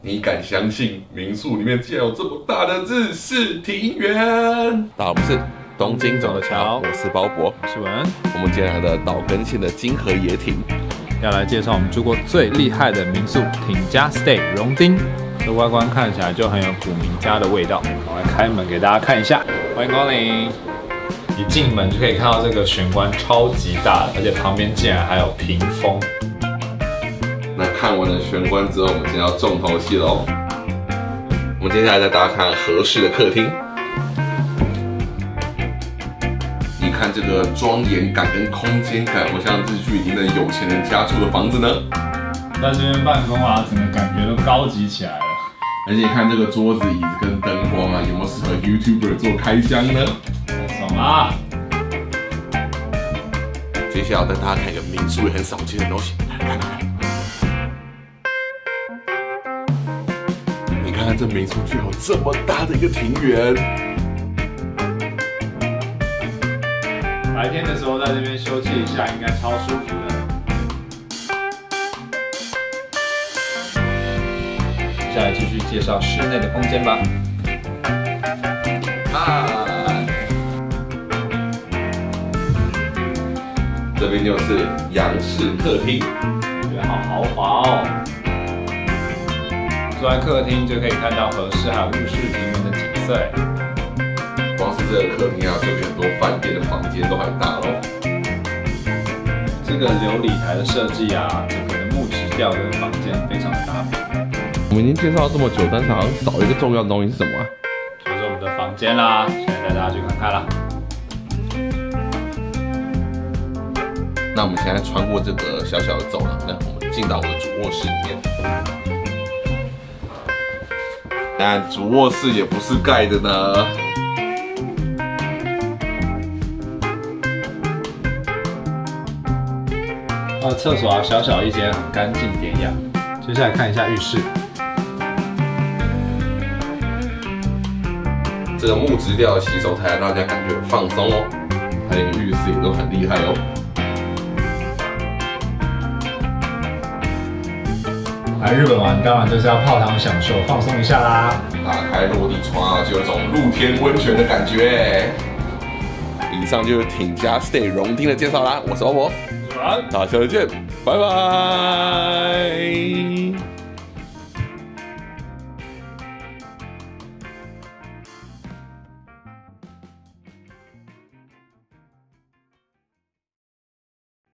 你敢相信民宿里面竟然有这么大的日式庭园？大家好，我们是东京走的桥，我是包伯， 我是文。 我们今天来的岛根县的金河野町， 要来介绍我们住过最厉害的民宿町家 Stay 荣町。这外观看起来就很有古民家的味道。我来开门给大家看一下，欢迎光临。一进门就可以看到这个玄关超级大的，而且旁边竟然还有屏风。 那看完了玄关之后，我们今天要重头戏喽。我们接下来带大家看和室的客厅。你看这个庄严感跟空间感，我像日剧里面的有钱人家住的房子呢。 在这边办公啊，整个感觉都高级起来了。 而且看这个桌子、椅子跟灯光啊，有没有适合 YouTuber 做开箱呢？ 爽啊！ 接下来要带大家看一个民宿也很少见的东西，来看看。你看看这民宿居然有这么大的一个庭园。 白天的时候在这边休憩一下，应该超舒服的。接下来继续介绍室内的空间吧。 这边就是洋式客厅， 这边好豪华哦。坐在客厅就可以看到和室还有浴室平面的景色。 光是这个客厅啊，就比很多饭店的房间都还大喽。 这个琉璃台的设计啊，整个的木质调跟房间非常的搭配。 我们已经介绍了这么久，但是好像少一个重要的东西是什么啊？ 就是我们的房间啦，现在带大家去看看啦。 那我们现在穿过这个小小的走廊呢，我们进到我的主卧室里面。但主卧室也不是盖的呢。 厕所啊，小小一间，很干净典雅。接下来看一下浴室。 这个木质调的洗手台让大家感觉很放松哦，还有浴室也都很厉害哦。 来日本玩，当然就是要泡汤享受、放松一下啦。 打开落地窗啊，就有种露天温泉的感觉。以上就是町家 Stay 荣町的介绍啦，我是欧博，大家下次见，拜拜。